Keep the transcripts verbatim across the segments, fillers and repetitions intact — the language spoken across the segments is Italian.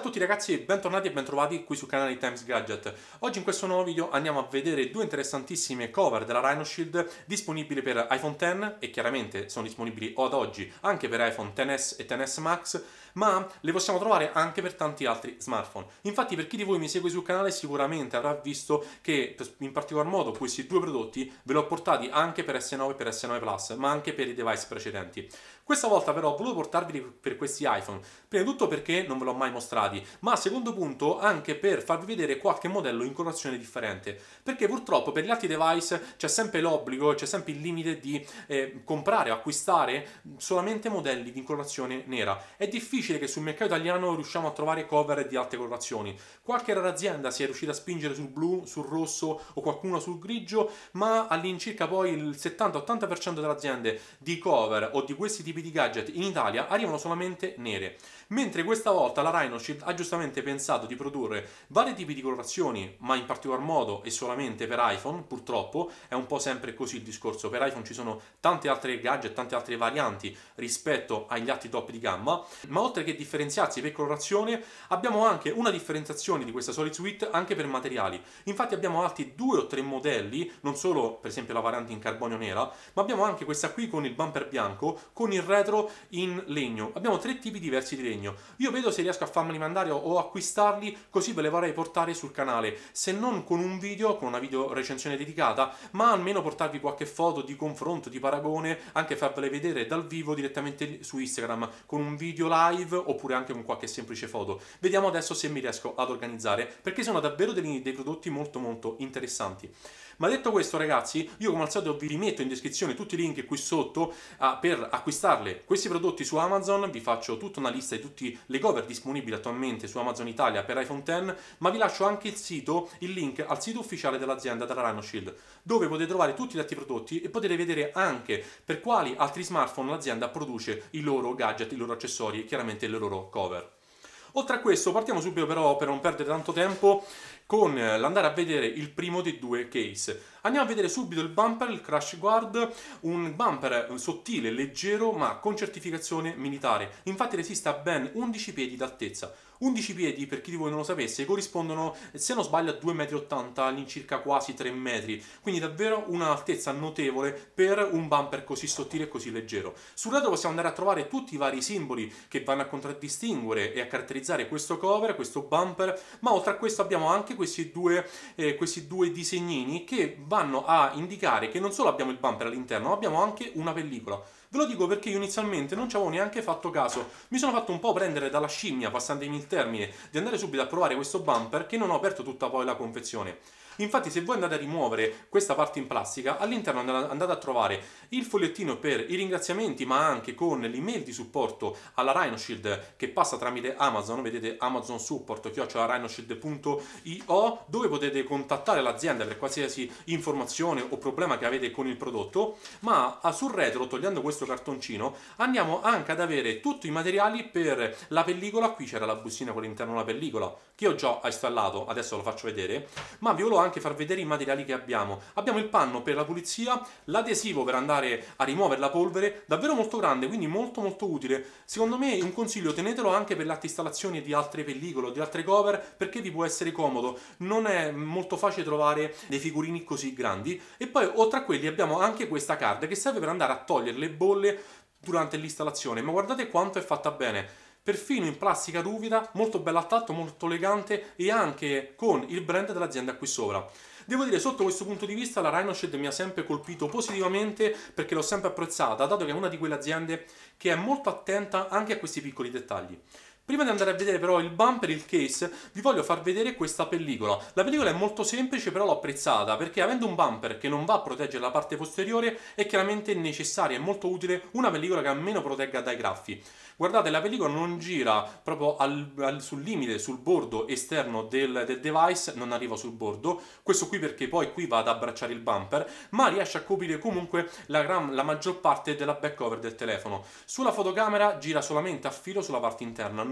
tutti ragazzi e bentornati e bentrovati qui sul canale di Times Gadget. Oggi in questo nuovo video andiamo a vedere due interessantissime cover della Rhino Shield disponibili per iPhone X e chiaramente sono disponibili ad oggi anche per iPhone X S e X S Max, ma le possiamo trovare anche per tanti altri smartphone. Infatti per chi di voi mi segue sul canale sicuramente avrà visto che in particolar modo questi due prodotti ve li ho portati anche per S nove e per S nove Plus, ma anche per i device precedenti. Questa volta però ho voluto portarveli per questi iPhone, prima di tutto perché non ve l'ho mai mostrati, ma secondo punto anche per farvi vedere qualche modello in colorazione differente, perché purtroppo per gli altri device c'è sempre l'obbligo, c'è sempre il limite di eh, comprare o acquistare solamente modelli di colorazione nera. È difficile che sul mercato italiano riusciamo a trovare cover di altre colorazioni. Qualche rara azienda si è riuscita a spingere sul blu, sul rosso o qualcuno sul grigio, ma all'incirca poi il settanta ottanta per cento delle aziende di cover o di questi tipi di gadget in Italia arrivano solamente nere, mentre questa volta la Rhino Shield ha giustamente pensato di produrre vari tipi di colorazioni, ma in particolar modo e solamente per iPhone. Purtroppo è un po' sempre così il discorso, per iPhone ci sono tante altre gadget, tante altre varianti rispetto agli altri top di gamma, ma oltre che differenziarsi per colorazione abbiamo anche una differenziazione di questa Solid Suite anche per materiali. Infatti abbiamo altri due o tre modelli, non solo per esempio la variante in carbonio nera, ma abbiamo anche questa qui con il bumper bianco, con il retro in legno. Abbiamo tre tipi diversi di legno. Io vedo se riesco a farmeli mandare o acquistarli, così ve le vorrei portare sul canale, se non con un video, con una video recensione dedicata, ma almeno portarvi qualche foto di confronto, di paragone, anche farvele vedere dal vivo direttamente su Instagram con un video live oppure anche con qualche semplice foto. Vediamo adesso se mi riesco ad organizzare, perché sono davvero dei, dei prodotti molto molto interessanti. Ma detto questo ragazzi, io come al solito vi rimetto in descrizione tutti i link qui sotto ah, per acquistarle questi prodotti su Amazon. Vi faccio tutta una lista di tutte le cover disponibili attualmente su Amazon Italia per iPhone X, ma vi lascio anche il sito, il link al sito ufficiale dell'azienda della Rhino Shield, dove potete trovare tutti gli altri prodotti e potete vedere anche per quali altri smartphone l'azienda produce i loro gadget, i loro accessori e chiaramente le loro cover. Oltre a questo partiamo subito però, per non perdere tanto tempo, con l'andare a vedere il primo dei due case. Andiamo a vedere subito il bumper, il Crash Guard, un bumper sottile, leggero ma con certificazione militare. Infatti resiste a ben undici piedi d'altezza. undici piedi, per chi di voi non lo sapesse, corrispondono, se non sbaglio, a due virgola ottanta metri, all'incirca quasi tre metri. Quindi davvero un'altezza notevole per un bumper così sottile e così leggero. Sul retro possiamo andare a trovare tutti i vari simboli che vanno a contraddistinguere e a caratterizzare questo cover, questo bumper, ma oltre a questo abbiamo anche questi due, eh, questi due disegnini che vanno a indicare che non solo abbiamo il bumper all'interno, ma abbiamo anche una pellicola. Ve lo dico perché io inizialmente non ci avevo neanche fatto caso. Mi sono fatto un po' prendere dalla scimmia, passatemi il termine, di andare subito a provare questo bumper, che non ho aperto tutta poi la confezione. Infatti se voi andate a rimuovere questa parte in plastica, all'interno andate a trovare il fogliettino per i ringraziamenti, ma anche con l'email di supporto alla Rhino Shield che passa tramite Amazon. Vedete Amazon Support chiocciola rhinoshield punto i o, dove potete contattare l'azienda per qualsiasi informazione o problema che avete con il prodotto. Ma sul retro, togliendo questo cartoncino, andiamo anche ad avere tutti i materiali per la pellicola. Qui c'era la bustina con all'interno la pellicola che ho già installato, adesso lo faccio vedere, ma vi volevo anche far vedere i materiali che abbiamo. Abbiamo il panno per la pulizia, l'adesivo per andare a rimuovere la polvere, davvero molto grande, quindi molto molto utile. Secondo me un consiglio, tenetelo anche per le installazioni di altre pellicole o di altre cover, perché vi può essere comodo. Non è molto facile trovare dei figurini così grandi. E poi oltre a quelli abbiamo anche questa card che serve per andare a togliere le bolle durante l'installazione, ma guardate quanto è fatta bene. Perfino in plastica ruvida, molto bella al tatto, molto elegante e anche con il brand dell'azienda qui sopra. Devo dire, sotto questo punto di vista la Rhino Shield mi ha sempre colpito positivamente, perché l'ho sempre apprezzata, dato che è una di quelle aziende che è molto attenta anche a questi piccoli dettagli. Prima di andare a vedere però il bumper, il case, vi voglio far vedere questa pellicola. La pellicola è molto semplice, però l'ho apprezzata, perché avendo un bumper che non va a proteggere la parte posteriore, è chiaramente necessaria e molto utile una pellicola che almeno protegga dai graffi. Guardate, la pellicola non gira proprio al, al, sul limite, sul bordo esterno del, del device, non arriva sul bordo, questo qui perché poi qui va ad abbracciare il bumper, ma riesce a coprire comunque la, gran, la maggior parte della back cover del telefono. Sulla fotocamera gira solamente a filo sulla parte interna, non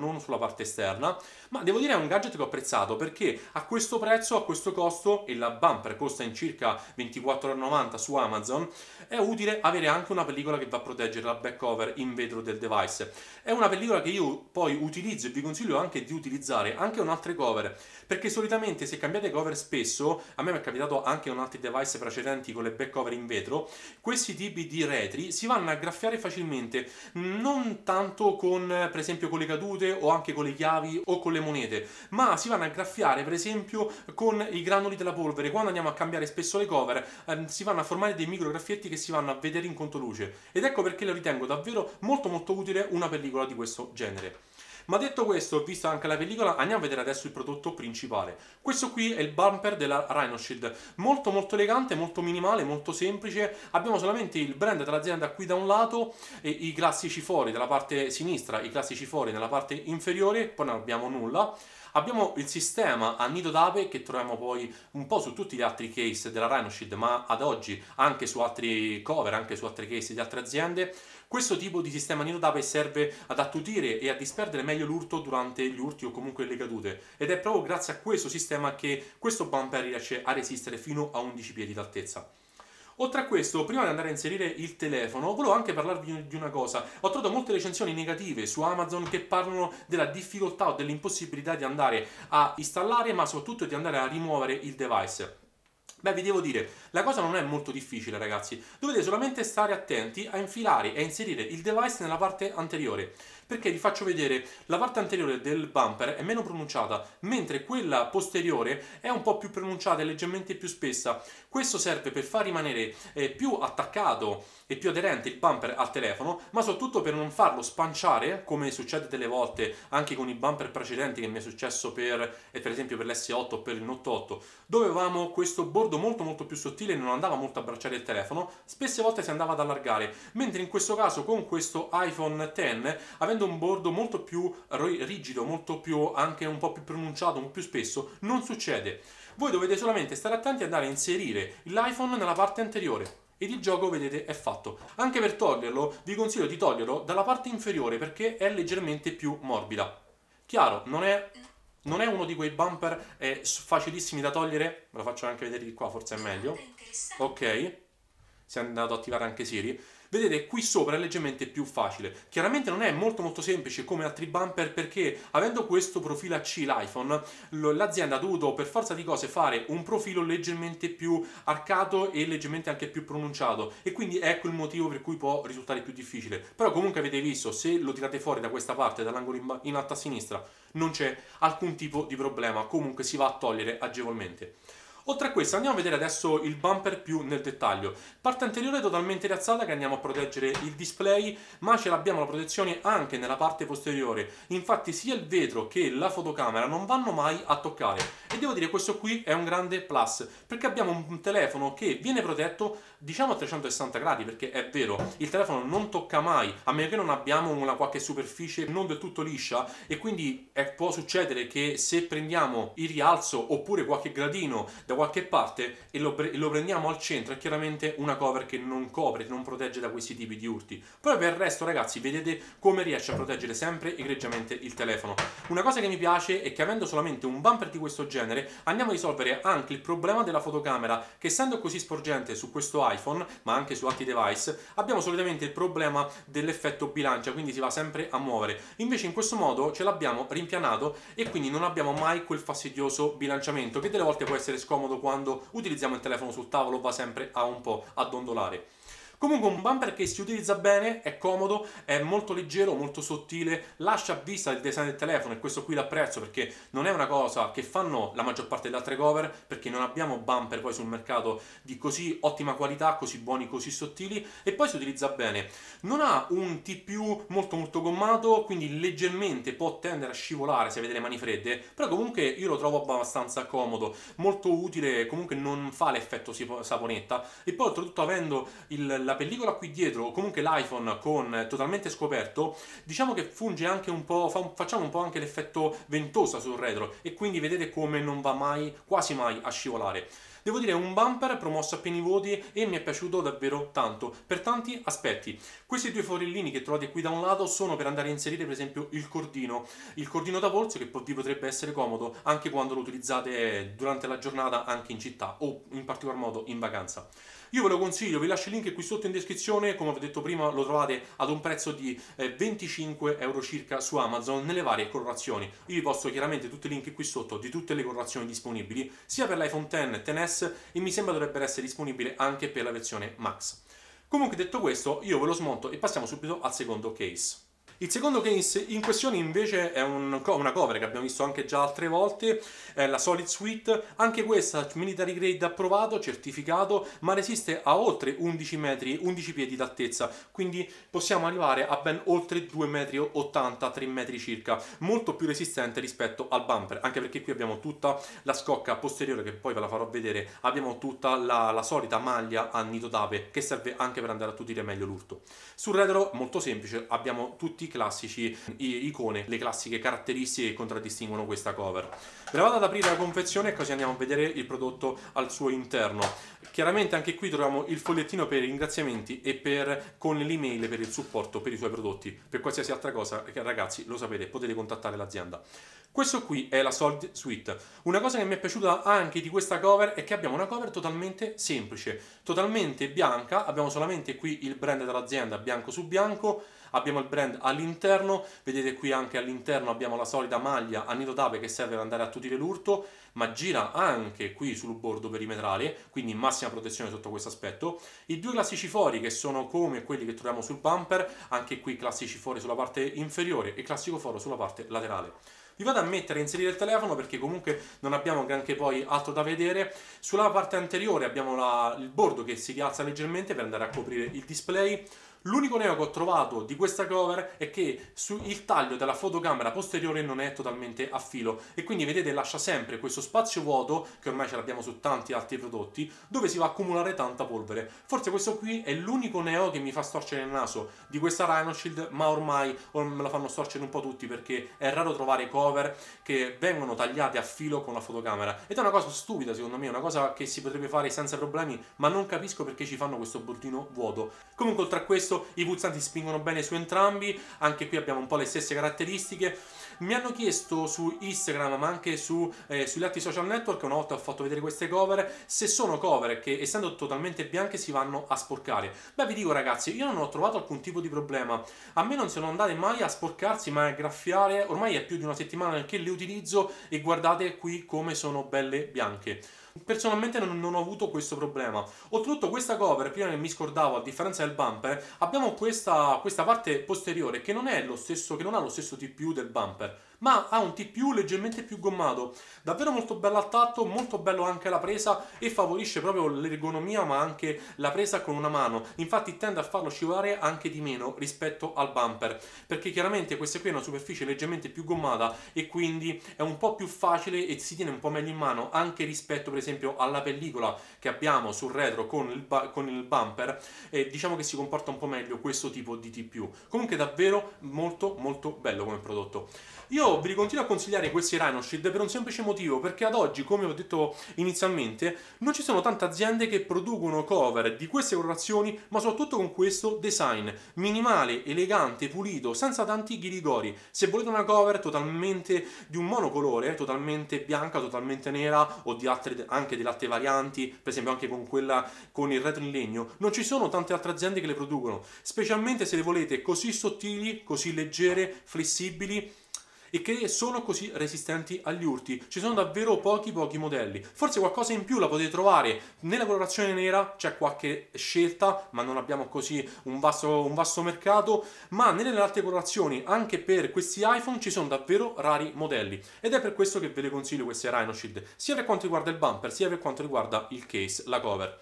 non sulla parte esterna, ma devo dire è un gadget che ho apprezzato perché a questo prezzo, a questo costo, e la bumper costa in circa ventiquattro e novanta su Amazon, è utile avere anche una pellicola che va a proteggere la back cover in vetro del device. È una pellicola che io poi utilizzo e vi consiglio anche di utilizzare anche con altre cover, perché solitamente se cambiate cover spesso, a me mi è capitato anche con altri device precedenti con le back cover in vetro, questi tipi di retri si vanno a graffiare facilmente, non tanto con per esempio con le cadute o anche con le chiavi o con le monete, ma si vanno a graffiare per esempio con i granuli della polvere. Quando andiamo a cambiare spesso le cover ehm, si vanno a formare dei micro graffietti che si vanno a vedere in controluce, ed ecco perché lo ritengo davvero molto molto utile una pellicola di questo genere. Ma detto questo, vista anche la pellicola, andiamo a vedere adesso il prodotto principale. Questo qui è il bumper della Rhino Shield, molto molto elegante, molto minimale, molto semplice. Abbiamo solamente il brand dell'azienda qui da un lato e i classici fori dalla parte sinistra, i classici fori nella parte inferiore, poi non abbiamo nulla. Abbiamo il sistema a nido d'ape che troviamo poi un po' su tutti gli altri case della Rhino Shield, ma ad oggi anche su altri cover, anche su altre case di altre aziende. Questo tipo di sistema a nido d'ape serve ad attutire e a disperdere meglio l'urto durante gli urti o comunque le cadute, ed è proprio grazie a questo sistema che questo bumper riesce a resistere fino a undici piedi d'altezza. Oltre a questo, prima di andare a inserire il telefono, volevo anche parlarvi di una cosa. Ho trovato molte recensioni negative su Amazon che parlano della difficoltà o dell'impossibilità di andare a installare, ma soprattutto di andare a rimuovere il device. Beh, vi devo dire, la cosa non è molto difficile, ragazzi. Dovete solamente stare attenti a infilare e a inserire il device nella parte anteriore. Perché vi faccio vedere, la parte anteriore del bumper è meno pronunciata, mentre quella posteriore è un po' più pronunciata e leggermente più spessa. Questo serve per far rimanere eh, più attaccato e più aderente il bumper al telefono, ma soprattutto per non farlo spanciare, come succede delle volte anche con i bumper precedenti che mi è successo per, eh, per esempio per l'S otto o per il Note otto, dove avevamo questo bordo molto molto più sottile e non andava molto a abbracciare il telefono, spesse volte si andava ad allargare, mentre in questo caso con questo iPhone X, avendo un bordo molto più rigido, molto più anche un po' più pronunciato, un po' più spesso, non succede. Voi dovete solamente stare attenti ad andare a inserire l'iPhone nella parte anteriore ed il gioco, vedete, è fatto. Anche per toglierlo vi consiglio di toglierlo dalla parte inferiore perché è leggermente più morbida. Chiaro, non è, non è uno di quei bumper eh, facilissimi da togliere, ve lo faccio anche vedere di qua, forse è meglio. Ok, si è andato ad attivare anche Siri. Vedete, qui sopra è leggermente più facile. Chiaramente non è molto molto semplice come altri bumper perché avendo questo profilo a C l'iPhone, l'azienda ha dovuto per forza di cose fare un profilo leggermente più arcato e leggermente anche più pronunciato, e quindi ecco il motivo per cui può risultare più difficile. Però comunque avete visto, se lo tirate fuori da questa parte, dall'angolo in, in alto a sinistra, non c'è alcun tipo di problema, comunque si va a togliere agevolmente. Oltre a questo andiamo a vedere adesso il bumper più nel dettaglio. Parte anteriore totalmente rialzata che andiamo a proteggere il display, ma ce l'abbiamo la protezione anche nella parte posteriore. Infatti sia il vetro che la fotocamera non vanno mai a toccare. E devo dire questo qui è un grande plus, perché abbiamo un telefono che viene protetto diciamo a trecentosessanta gradi, perché è vero, il telefono non tocca mai, a meno che non abbiamo una qualche superficie non del tutto liscia, e quindi eh, può succedere che se prendiamo il rialzo oppure qualche gradino da qualche parte e lo, pre lo prendiamo al centro, è chiaramente una cover che non copre, non protegge da questi tipi di urti. Poi per il resto, ragazzi, vedete come riesce a proteggere sempre egregiamente il telefono. Una cosa che mi piace è che avendo solamente un bumper di questo genere andiamo a risolvere anche il problema della fotocamera, che essendo così sporgente su questo iPhone ma anche su altri device abbiamo solitamente il problema dell'effetto bilancia, quindi si va sempre a muovere. Invece in questo modo ce l'abbiamo rimpianato e quindi non abbiamo mai quel fastidioso bilanciamento che delle volte può essere scomodo quando utilizziamo il telefono sul tavolo, va sempre a un po' a dondolare. Comunque un bumper che si utilizza bene, è comodo, è molto leggero, molto sottile, lascia a vista il design del telefono, e questo qui l'apprezzo perché non è una cosa che fanno la maggior parte delle altre cover, perché non abbiamo bumper poi sul mercato di così ottima qualità, così buoni, così sottili, e poi si utilizza bene. Non ha un T più molto molto gommato, quindi leggermente può tendere a scivolare se avete le mani fredde, però comunque io lo trovo abbastanza comodo, molto utile, comunque non fa l'effetto saponetta, e poi oltretutto avendo il la pellicola qui dietro o comunque l'iPhone con totalmente scoperto, diciamo che funge anche un po', fa un, facciamo un po' anche l'effetto ventosa sul retro, e quindi vedete come non va mai, quasi mai a scivolare. Devo dire è un bumper promosso a pieni voti e mi è piaciuto davvero tanto, per tanti aspetti. Questi due forellini che trovate qui da un lato sono per andare a inserire per esempio il cordino, il cordino da polso che vi potrebbe essere comodo anche quando lo utilizzate durante la giornata anche in città o in particolar modo in vacanza. Io ve lo consiglio, vi lascio il link qui sotto in descrizione, come vi ho detto prima lo trovate ad un prezzo di eh, venticinque euro circa su Amazon nelle varie colorazioni. Io vi posto chiaramente tutti i link qui sotto di tutte le colorazioni disponibili, sia per l'iPhone X, X S e mi sembra dovrebbero essere disponibili anche per la versione Max. Comunque detto questo, io ve lo smonto e passiamo subito al secondo case. Il secondo case in questione invece è un, una cover che abbiamo visto anche già altre volte, è la Solid Suite, anche questa military grade approvato, certificato, ma resiste a oltre undici metri, undici piedi d'altezza, quindi possiamo arrivare a ben oltre due metri e ottanta, tre metri circa, molto più resistente rispetto al bumper, anche perché qui abbiamo tutta la scocca posteriore che poi ve la farò vedere, abbiamo tutta la, la solita maglia a nido d'ape che serve anche per andare a attutire meglio l'urto. Sul retro molto semplice, abbiamo tutti classici icone, le classiche caratteristiche che contraddistinguono questa cover. Ve la vado ad aprire la confezione così andiamo a vedere il prodotto al suo interno. Chiaramente anche qui troviamo il fogliettino per i ringraziamenti e per, con l'email per il supporto per i suoi prodotti. Per qualsiasi altra cosa, ragazzi, lo sapete, potete contattare l'azienda. Questo qui è la Solid Suite. Una cosa che mi è piaciuta anche di questa cover è che abbiamo una cover totalmente semplice, totalmente bianca, abbiamo solamente qui il brand dell'azienda bianco su bianco, abbiamo il brand all'interno, vedete qui anche all'interno abbiamo la solita maglia a nido d'ape che serve per andare a attutire l'urto, ma gira anche qui sul bordo perimetrale, quindi massima protezione sotto questo aspetto. I due classici fori che sono come quelli che troviamo sul bumper, anche qui classici fori sulla parte inferiore e classico foro sulla parte laterale. Vi vado a mettere a inserire il telefono perché comunque non abbiamo granché poi altro da vedere. Sulla parte anteriore abbiamo la, il bordo che si rialza leggermente per andare a coprire il display. L'unico neo che ho trovato di questa cover è che su il taglio della fotocamera posteriore non è totalmente a filo e quindi vedete lascia sempre questo spazio vuoto, che ormai ce l'abbiamo su tanti altri prodotti, dove si va a accumulare tanta polvere. Forse questo qui è l'unico neo che mi fa storcere il naso di questa Rhino Shield, ma ormai me lo fanno storcere un po' tutti perché è raro trovare cover che vengono tagliate a filo con la fotocamera ed è una cosa stupida secondo me, una cosa che si potrebbe fare senza problemi, ma non capisco perché ci fanno questo bordino vuoto. Comunque oltre a questo i pulsanti spingono bene su entrambi, anche qui abbiamo un po' le stesse caratteristiche. Mi hanno chiesto su Instagram ma anche su, eh, sugli altri social network, una volta ho fatto vedere queste cover, se sono cover che essendo totalmente bianche si vanno a sporcare. Beh, vi dico ragazzi, io non ho trovato alcun tipo di problema, a me non sono andate mai a sporcarsi, ma a graffiare, ormai è più di una settimana che le utilizzo e guardate qui come sono belle bianche. Personalmente non, non ho avuto questo problema. Oltretutto questa cover, prima che mi scordavo, a differenza del bumper, abbiamo questa, questa parte posteriore che non è lo stesso, che non ha lo stesso T P U del bumper, ma ha un T P U leggermente più gommato, davvero molto bello al tatto, molto bello anche la presa e favorisce proprio l'ergonomia ma anche la presa con una mano, infatti tende a farlo scivolare anche di meno rispetto al bumper, perché chiaramente questa qui è una superficie leggermente più gommata e quindi è un po' più facile e si tiene un po' meglio in mano anche rispetto per esempio alla pellicola che abbiamo sul retro con il, con il bumper, e diciamo che si comporta un po' meglio questo tipo di T P U. Comunque davvero molto molto bello come prodotto. Io vi continuo a consigliare questi Rhino Shield per un semplice motivo, perché ad oggi, come ho detto inizialmente, non ci sono tante aziende che producono cover di queste colorazioni, ma soprattutto con questo design minimale, elegante, pulito, senza tanti ghirigori. Se volete una cover totalmente di un monocolore, totalmente bianca, totalmente nera o di altre, anche delle altre varianti, per esempio anche con quella con il retro in legno, non ci sono tante altre aziende che le producono, specialmente se le volete così sottili, così leggere, flessibili e che sono così resistenti agli urti. Ci sono davvero pochi pochi modelli, forse qualcosa in più la potete trovare nella colorazione nera, c'è qualche scelta ma non abbiamo così un vasto, un vasto mercato, ma nelle altre colorazioni anche per questi iPhone ci sono davvero rari modelli ed è per questo che ve le consiglio queste Rhino Shield, sia per quanto riguarda il bumper sia per quanto riguarda il case, la cover.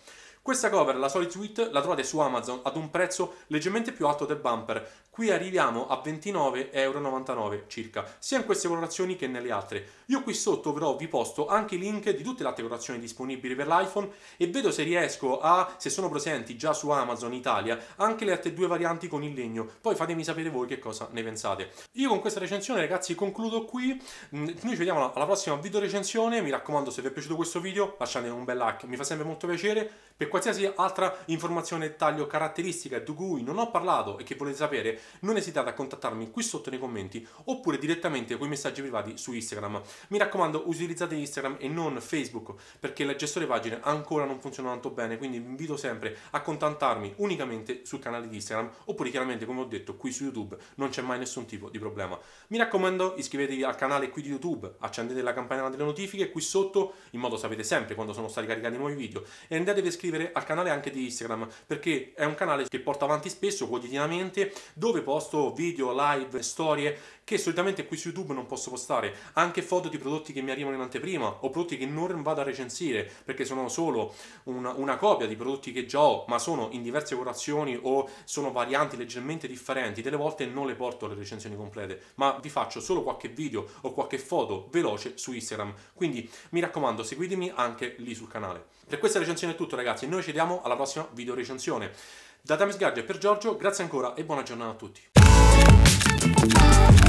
Questa cover, la Solid Suite, la trovate su Amazon ad un prezzo leggermente più alto del bumper. Qui arriviamo a ventinove e novantanove euro circa, sia in queste colorazioni che nelle altre. Io qui sotto però vi posto anche i link di tutte le altre colorazioni disponibili per l'iPhone e vedo se riesco a, se sono presenti già su Amazon Italia, anche le altre due varianti con il legno. Poi fatemi sapere voi che cosa ne pensate. Io con questa recensione, ragazzi, concludo qui. Noi ci vediamo alla prossima video recensione. Mi raccomando, se vi è piaciuto questo video lasciate un bel like, mi fa sempre molto piacere. Per qualsiasi altra informazione, dettaglio, caratteristica di cui non ho parlato e che volete sapere, non esitate a contattarmi qui sotto nei commenti oppure direttamente con i messaggi privati su Instagram. Mi raccomando, utilizzate Instagram e non Facebook, perché le gestori pagine ancora non funzionano tanto bene, quindi vi invito sempre a contattarmi unicamente sul canale di Instagram, oppure chiaramente, come ho detto, qui su YouTube non c'è mai nessun tipo di problema. Mi raccomando, iscrivetevi al canale qui di YouTube, accendete la campanella delle notifiche qui sotto, in modo sapete sempre quando sono stati caricati nuovi video, e andatevi a iscrivere al canale anche di Instagram, perché è un canale che porto avanti spesso, quotidianamente, dove posto video, live, storie che solitamente qui su YouTube non posso postare, anche foto di prodotti che mi arrivano in anteprima o prodotti che non vado a recensire perché sono solo una, una copia di prodotti che già ho, ma sono in diverse colorazioni o sono varianti leggermente differenti. Delle volte non le porto le recensioni complete, ma vi faccio solo qualche video o qualche foto veloce su Instagram, quindi mi raccomando, seguitemi anche lì sul canale. Per questa recensione è tutto, ragazzi, noi ci vediamo alla prossima video recensione. Da Times Gadget per Giorgio, grazie ancora e buona giornata a tutti.